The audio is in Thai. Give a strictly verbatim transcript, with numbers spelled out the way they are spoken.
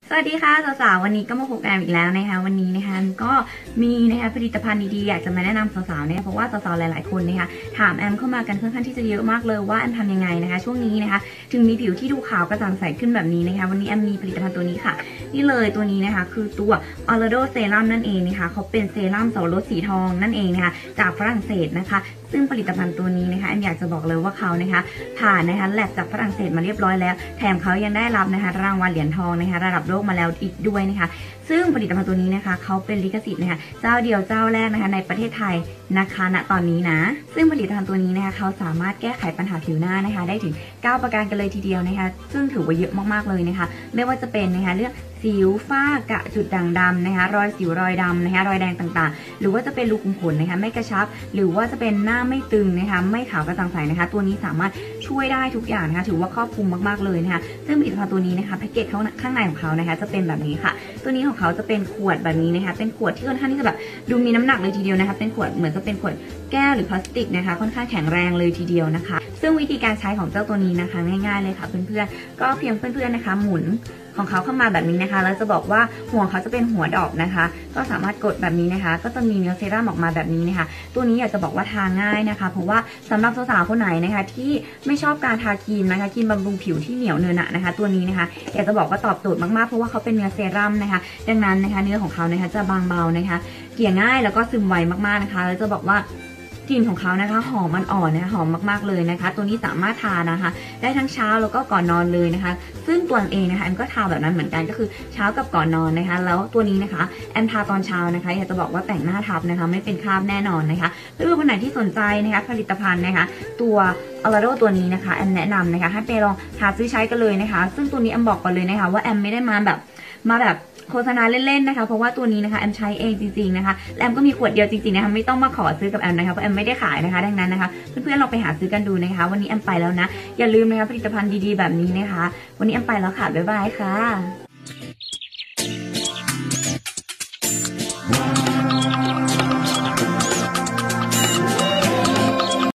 สวัสดีค่ะสาวๆวันนี้ก็มาพบกันอีกแล้วนะคะวันนี้นะคะก็มีนะคะผลิตภัณฑ์ดีๆอยากจะมาแนะนำสาวๆเนี่ยเพราะว่าสาวๆหลายๆคนนะคะถามแอมเข้ามากันค่อนข้างที่จะเยอะมากเลยว่าแอมทำยังไงนะคะช่วงนี้นะคะถึงมีผิวที่ดูขาวกระจ่างใสขึ้นแบบนี้นะคะวันนี้แอมมีผลิตภัณฑ์ตัวนี้ค่ะนี่เลยตัวนี้นะคะคือตัว Olado Serum นั่นเองนะคะเขาเป็นเซรั่มสับปะรดสีทองนั่นเองนะคะจากฝรั่งเศสนะคะซึ่งผลิตภัณฑ์ตัวนี้นะคะแอมอยากจะบอกเลยว่าเขานะคะผ่านนะคะแลบจากฝรั่งเศสมาเรียบร้อยแล้วแถมเขายังได้รับนะคะรางวัลเหรียญทองนะคะระดับโลกมาแล้วอีกด้วยนะคะซึ่งผลิตภัณฑ์ตัวนี้นะคะเขาเป็นลิขสิทธิ์นะคะเจ้าเดียวเจ้าแรกนะคะในประเทศไทยนะคะณตอนนี้นะซึ่งผลิตภัณฑ์ตัวนี้นะคะเขาสามารถแก้ไขปัญหาผิวหน้านะคะได้ถึงเก้าประการกันเลยทีเดียวนะคะซึ่งถือว่าเยอะมากๆเลยนะคะไม่ว่าจะเป็นนะคะเรื่องสิวฝ้ากระจุดด่างดำนะคะรอยสิวรอยดำนะคะรอยแดงต่างๆหรือว่าจะเป็นรูขุมขนนะคะไม่กระชับหรือว่าจะเป็นหน้าไม่ตึงนะคะไม่ขาวกระจ่างใสนะคะตัวนี้สามารถช่วยได้ทุกอย่างนะคะถือว่าครอบคลุมมากๆเลยนะคะซึ่งผลิตภัณฑ์ตัวนี้นะคะแพ็กเกจข้างในของเขานะคะจะเป็นแบบนี้ค่ะตัวนี้ของเขาจะเป็นขวดแบบนี้นะคะเป็นขวดที่ค่อนข้างที่จะแบบดูมีน้ำหนักเลยทีเดียวนะคะเป็นขวดเหมือนจะเป็นขวดแก้วหรือพลาสติกนะคะค่อนข้างแข็งแรงเลยทีเดียวนะคะซึ่งวิธีการใช้ของเจ้าตัวนี้นะคะง่ายๆเลยค่ะเพื่อนๆก็เพียงเพื่อนๆนะคะหมุนของเขาเข้ามาแบบนี้นะคะแล้วจะบอกว่าหัวเขาจะเป็นหัวดอกนะคะก็สามารถกดแบบนี้นะคะก็จะมีเนื้อเซรั่มออกมาแบบนี้นะคะตัวนี้อยากจะบอกว่าทาง่ายนะคะเพราะว่าสำหรับสาวๆคนไหนนะคะที่ไม่ชอบการทาครีมนะคะครีมบำรุงผิวที่เหนียวเนอะหนะนะคะตัวนี้นะคะอยากจะบอกว่าตอบโจทย์มากๆเพราะว่าเขาเป็นเนื้อเซรั่มนะคะดังนั้นนะคะเนื้อของเขานะคะจะบางเบานะคะเกลี่ยง่ายแล้วก็ซึมไวมากๆนะคะแล้วจะบอกว่ากลิ่นของเขานะคะหอมมันอ่อนนะคะหอมมากๆเลยนะคะตัวนี้สามารถทานะคะได้ทั้งเช้าแล้วก็ก่อนนอนเลยนะคะซึ่งตัวเองนะคะแอมก็ทาแบบนั้นเหมือนกันก็คือเช้ากับก่อนนอนนะคะแล้วตัวนี้นะคะแอมทาตอนเช้านะคะอยากจะบอกว่าแต่งหน้าทับนะคะไม่เป็นคราบแน่นอนนะคะเพื่อนๆคนไหนที่สนใจนะคะผลิตภัณฑ์นะคะตัวอลาโดตัวนี้นะคะแอมแนะนำนะคะให้ไปลองหาซื้อใช้กันเลยนะคะซึ่งตัวนี้แอมบอกก่อนเลยนะคะว่าแอมไม่ได้มาแบบมาแบบโฆษณาเล่นๆนะคะเพราะว่าตัวนี้นะคะแอมใช้เองจริงๆนะคะแอมก็มีขวดเดียวจริงๆนะคะไม่ต้องมาขอซื้อกับแอมนะคะเพราะแอมไม่ได้ขายนะคะดังนั้นนะคะเพื่อนๆลองไปหาซื้อกันดูนะคะวันนี้แอมไปแล้วนะอย่าลืมนะคะผลิตภัณฑ์ดีๆแบบนี้นะคะวันนี้แอมไปแล้วค่ะบ๊ายบายค่ะ